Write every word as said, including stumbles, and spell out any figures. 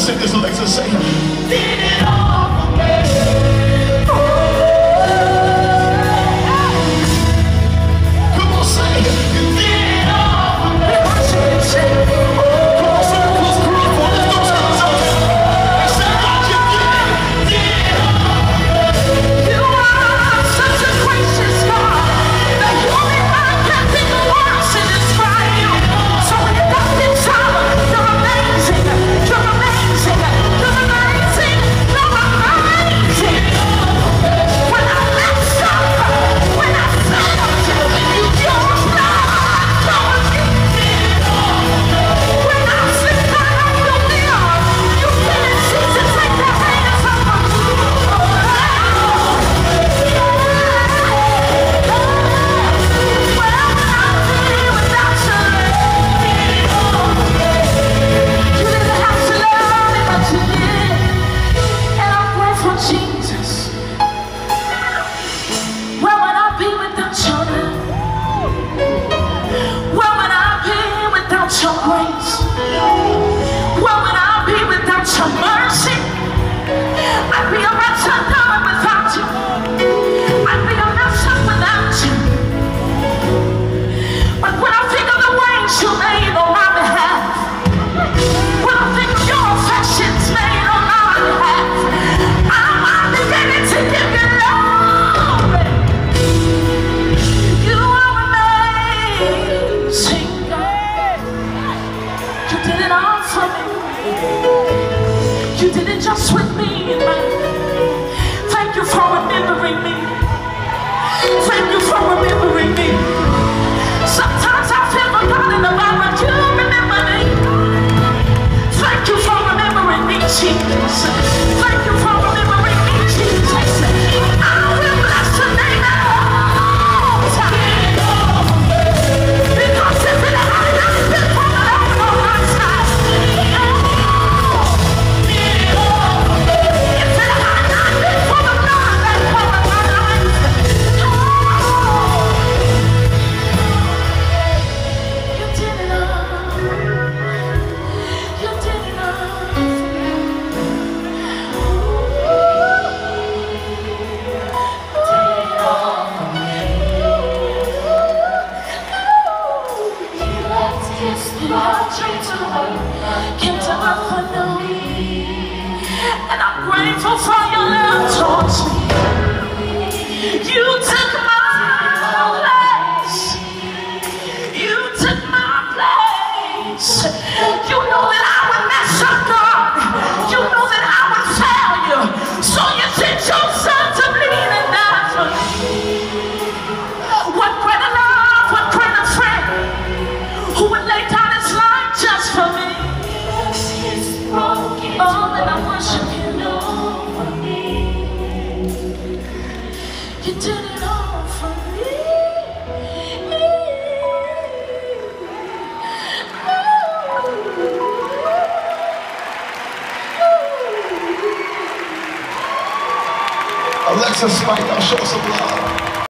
sing this, Alexis, say, did it all for me. Come on, say, you did it all for me. Come on, say, circles, crew, for let's go, circles out there. And say, God, you did it, did it all for me. You are such a gracious God. The human mind can't think of words to describe you. So when you got this hour, you're amazing. You're amazing. You're amazing. You're amazing. When I messed up, when I failed you, your blood covered me. When I slipped out of your will, you didn't cease to take your hands off of me. Well, I'm here without you. You didn't have to love me, but you did. And I'm grateful, Jesus. Where would I be without your love? Where would I be without your grace? Where would I be without your mercy? I'd be a wretched God without you. I'd be a wretched without you. But when I think of the ways you made on my behalf, when I think of your affections made on my behalf, I'm beginning to give you glory. You are amazing, God. You did it all for me. You did it just with me in mind. Thank you for remembering me. Thank you for remembering me. Sometimes I feel forgotten about, but you remember me. Thank you for remembering me, Jesus. Thank you for remembering me, Jesus. I will bless your name at all times. Because if it had not been for the Lord on my side, if it had not been for the blood that covered my life, you did it all. You did it all. Came to earth for me, and I'm grateful for your love towards me. You took my place. You took my place. You know that I would mess up, God. You know that I would fail you. So you sent your son to bleed and die for me. What greater love, what greater friend, who would lay down his life just for me. Oh, and I worship you, Lord. You did it all for me. Alexis Spight, y'all show some love.